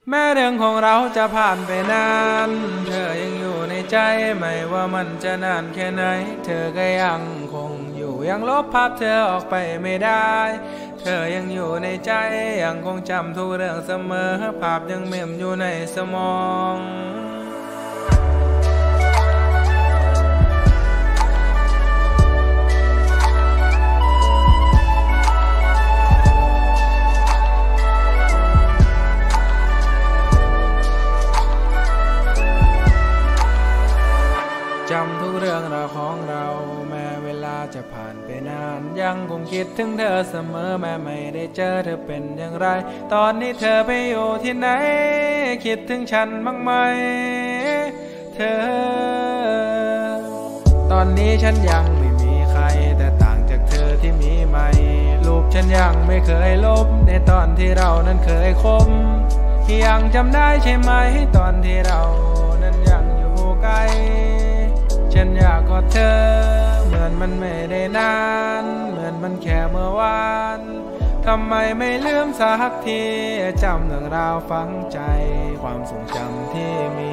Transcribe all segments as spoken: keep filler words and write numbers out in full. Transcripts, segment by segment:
แม้เรื่องของเราจะผ่านไปนานเธอยังอยู่ในใจไม่ว่ามันจะนานแค่ไหนเธอก็ยังคงอยู่ยังลบภาพเธอออกไปไม่ได้เธอยังอยู่ในใจยังคงจำทุกเรื่องเสมอภาพยังเมมอยู่ในสมองจำทุกเรื่องราวของเราแม้เวลาจะผ่านไปนานยังคงคิดถึงเธอเสมอแม้ไม่ได้เจอเธอเป็นอย่างไรตอนนี้เธอไปอยู่ที่ไหนคิดถึงฉันบ้างไหมเธอตอนนี้ฉันยังไม่มีใครแต่ต่างจากเธอที่มีใหม่รูปฉันยังไม่เคยลบในตอนที่เรานั้นเคยคบยังจำได้ใช่ไหมตอนที่เรานั้นยังอยู่ไกลฉันอยากกอดเธอเหมือนมันไม่ได้นานเหมือนมันแค่เมื่อวานทำไมไม่ลืมสักทีจำเรื่องราวฝังใจความทรงจำที่มี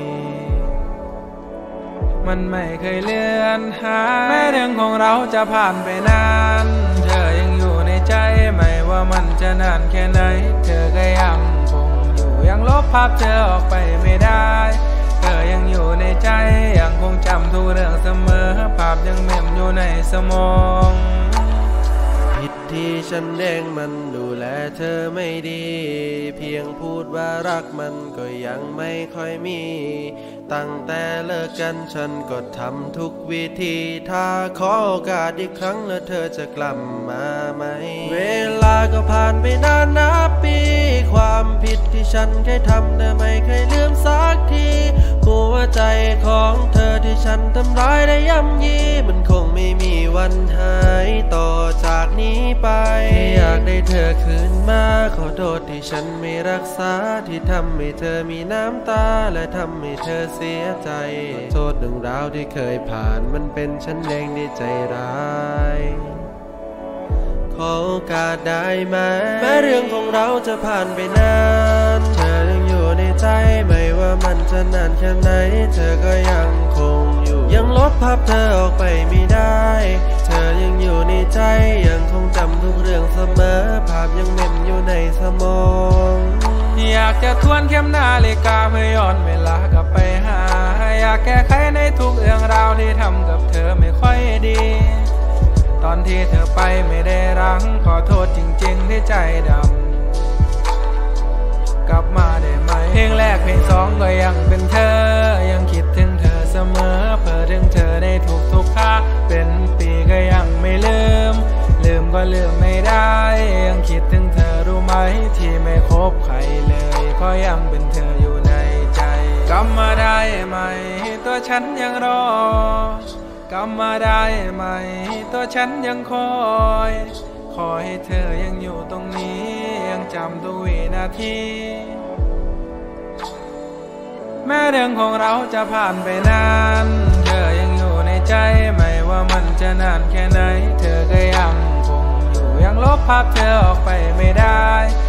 มันไม่เคยเลือนหายแม้เรื่องของเราจะผ่านไปนานเธอยังอยู่ในใจไม่ว่ามันจะนานแค่ไหนเธอก็ยังคงอยู่ยังลบภาพเธอออกไปไม่ได้เธอยังอยู่ในใจยังคงจำทุกเรื่องเสมอภาพยังเมมอยู่ในสมองผิดที่ฉันเองมันดูแลเธอไม่ดีเพียงพูดว่ารักมันก็ยังไม่ค่อยมีตั้งแต่เลิกกันฉันก็ทำทุกวิธีถ้าขอโอกาสอีกครั้งแล้วเธอจะกลับมาไหมเวลาก็ผ่านไปนานนับปีความผิดที่ฉันเคยทำแต่ไม่เคยลืมสักทีหัวใจของเธอที่ฉันทำร้ายได้ย่ำยีมันคงไม่มีวันหายต่อจากนี้ไปอยากได้เธอคืนมาขอโทษที่ฉันไม่รักษาที่ทำให้เธอมีน้ำตาและทำให้เธอเสียใจโทษเรื่องราวที่เคยผ่านมันเป็นฉันเองที่ใจร้ายขอโอกาสได้ไหมแม้เรื่องของเราจะผ่านไปนานเธอยังอยู่ในใจไม่ว่ามันจะนานแค่ไหนเธอก็ยังคงอยู่ยังลบภาพเธอออกไปไม่ได้เธอยังอยู่ในใจยังคงจำทุกเรื่องเสมอภาพยังเมมอยู่ในสมองอยากจะทวนเข็มนาฬิกาเพื่อย้อนเวลากลับไปหาอยากแก้ไขในทุกเรื่องราวที่ทำกับเธอไม่ค่อยดีตอนที่เธอไปไม่ได้รังขอโทษจริงๆที่ใจดำกลับมาได้ไหมเพลงแรกเพลงสองก็ยังเป็นเธอยังคิดถึงเธอเสมอเพ้อถึงเธอในทุกๆคราเป็นปีก็ยังไม่ลืมลืมก็ลืมไม่ได้ยังคิดถึงเธอรู้ไหมที่ไม่คบใครเลยเพราะยังเป็นเธออยู่ในใจกลับมาได้ไหมตัวฉันยังรอกลับมาได้ไหมตัวฉันยังคอยขอให้เธอยังอยู่ตรงนี้ยังจำทุกวินาทีแม้เรื่องของเราจะผ่านไปนานเธอยังอยู่ในใจไม่ว่ามันจะนานแค่ไหนเธอก็ยังคงอยู่ยังลบภาพเธอออกไปไม่ได้